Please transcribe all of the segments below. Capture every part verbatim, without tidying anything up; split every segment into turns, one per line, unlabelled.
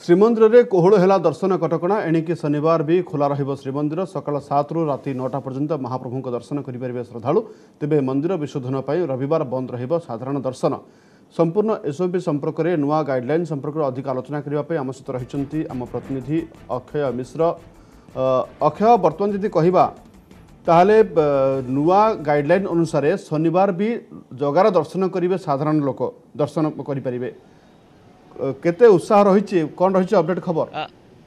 श्रीमंदिर में कोहल है दर्शन कटकणा एणिकी शनिवार भी खोला रहिबो श्रीमंदिर सकाल सात रु राति नौटा पर्यंत महाप्रभु दर्शन करेंगे श्रद्धालु तेबे मंदिर विशोधन पर रविवार बंद रहिबो साधारण दर्शन। संपूर्ण एसओपी संपर्क में नुआ गाइडलाइन संपर्क में अधिक आलोचना करने आम सहित रही आम प्रतिनिधि अक्षय मिश्र। अक्षय बर्तमान जदि कहवा ताहले नुआ गाइडलाइन अनुसार शनिवार भी जगार दर्शन करेंगे साधारण लोक दर्शन करें केते उत्साह रही कौन रही अपडेट खबर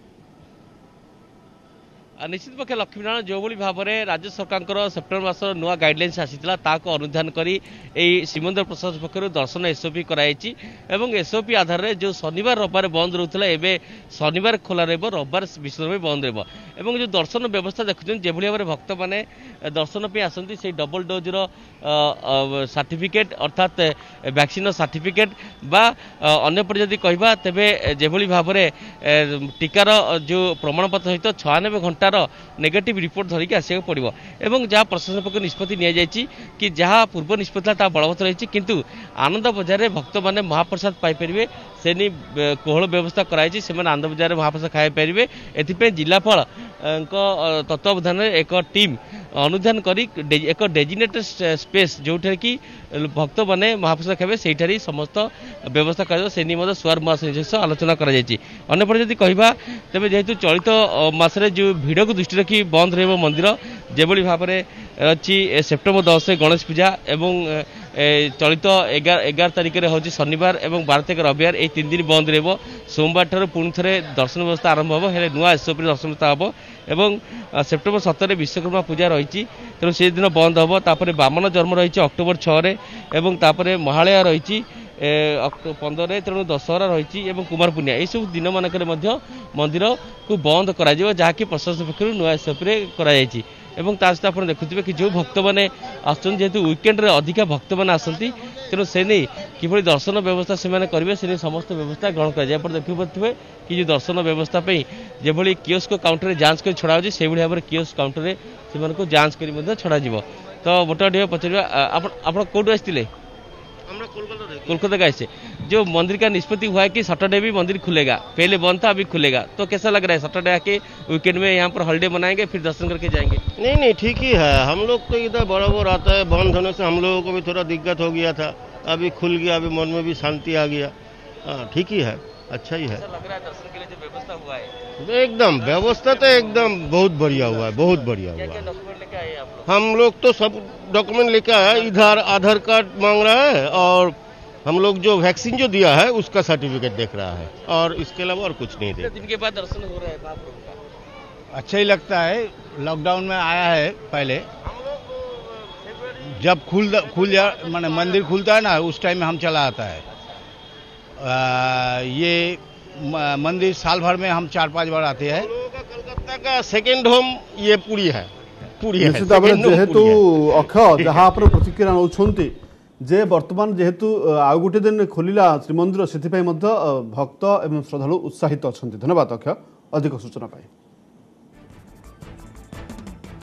निश्चित पक्षे लक्ष्मीनारायण जो भाव में राज्य सरकार सेप्टेम्बर मास नुआ गाइडलाइंस आसीला ताको अनुधान करी श्रीमंदिर प्रशासन पक्षर दर्शन एसओपी कराई एवं एसओपी आधार में जो शनिवार रविवार बंद रोला एवं शनिवार खोला रहिबो रविवार विश्राम बंद रहिबो एवं जो दर्शन व्यवस्था देखुं जो भाव में भक्त मैंने दर्शन पे आसती से डबल डोज सर्टिफिकेट अर्थात वैक्सीन सर्टिफिकेट बा अन्य पर जदि कहबा तेबे जेभली भाव में टीकार जो प्रमाणपत्र सहित छयानबे घंटा नेगेटिव रिपोर्ट धरिकी आसा पड़ो एवं जहाँ प्रशासन पक्ष निष्पत्ति नि कि जहाँ पूर्व निष्पत्ति ता बलवत्तर रही किंतु आनंद बजार में भक्त मैंने महाप्रसाद पाइपर से कोहल व्यवस्था कराई से आनंद बजार में महाप्रसाद खाई पारे एथि जिलापाल तत्वावधान एक टीम अनुधान करी एक डेजिनेटेड स्पेस जो कि भक्त मैंने महाप्रसाद खाए से समस्त व्यवस्था कर सुआर महासंघ आलोचना करपटे कहवा तेज जेहेतु चलित मसरे जो भिड़ को दृष्टि रखी बंद रही मंदिर जो भाव में अच्छी सेप्टेम्बर दस गणेश पूजा एवं चलित एगार एगार तारिख में हूँ शनिवार और बारह तारिख रविवार ये तीन दिन बंद रही सोमवार ठार पुणी थे दर्शन व्यवस्था आरंभ हो हेले नुआ एसओपी दर्शन व्यवस्था हम एवं सेप्टेम्बर सतर विश्वकर्मा पूजा रही तेणु से दिन बंद हम तापर बामन जन्म रही अक्टोबर छः महालया रही पंद्रह तेणु दशहरा रही कुमार पूर्णिमा यह सब दिन मानक मंदिर को बंद कर जहाँकि प्रशासन पक्ष नुआ एसओपी कराई एवं ता सहित आप देखुए कि जो भक्त मैंने आसतु वीकेंड अधिका भक्त मैंने आसती तेणु से नहीं किभली दर्शन व्यवस्था से करेंगे से समस्त व्यवस्था ग्रहण कर देखिए कि जो दर्शन व्यवस्था जो भाई कियोस्क काउंटर में जांच कर छड़ा से भाई भाव में कियोस्क काउंटर में से जांच कर छड़ा तो गोटे पचार आप कौटू आसते कोलकाता का ऐसे जो मंदिर का निष्पत्ति हुआ है कि सैटरडे भी मंदिर खुलेगा, पहले बंद था अभी खुलेगा, तो कैसा लग रहा है सैटरडे आके वीकेंड में यहाँ पर हॉलिडे मनाएंगे फिर दर्शन करके जाएंगे?
नहीं नहीं ठीक ही है। हम लोग तो इधर बराबर आता है, बंद होने से हम लोगों को भी थोड़ा दिक्कत हो गया था, अभी खुल गया, अभी मन में भी शांति आ गया। हाँ ठीक ही है, अच्छा ही है।
लग रहा है दर्शन के लिए जो व्यवस्था हुआ है
एकदम व्यवस्था तो एकदम बहुत बढ़िया हुआ है, बहुत बढ़िया हुआ है। हम लोग तो सब डॉक्यूमेंट लेके आए, इधर आधार कार्ड मांग रहा है और हम लोग जो वैक्सीन जो दिया है उसका सर्टिफिकेट देख रहा है और इसके अलावा और कुछ नहीं देख।
दिन के बाद दर्शन हो रहा है महाप्रभु का,
अच्छा ही लगता है। लॉकडाउन में आया है पहले, जब खुल खुल जा माने मंदिर खुलता है ना उस टाइम में हम चला आता है। आ, ये मंदिर साल भर में हम चार पांच बार आते हैं।
कलकत्ता का सेकेंड होम ये पूरी है, पूरी है।
निश्चित भाव जेहेतु अक्ष जहाँ आप प्रतिक्रिया नौछंती जे वर्तमान जेहेतु आउ गोटे दिन खोलिला श्रीमंदिर से भक्त एवं श्रद्धालु उत्साहित अच्छा। धन्यवाद अक्ष अधिक सूचना पाई।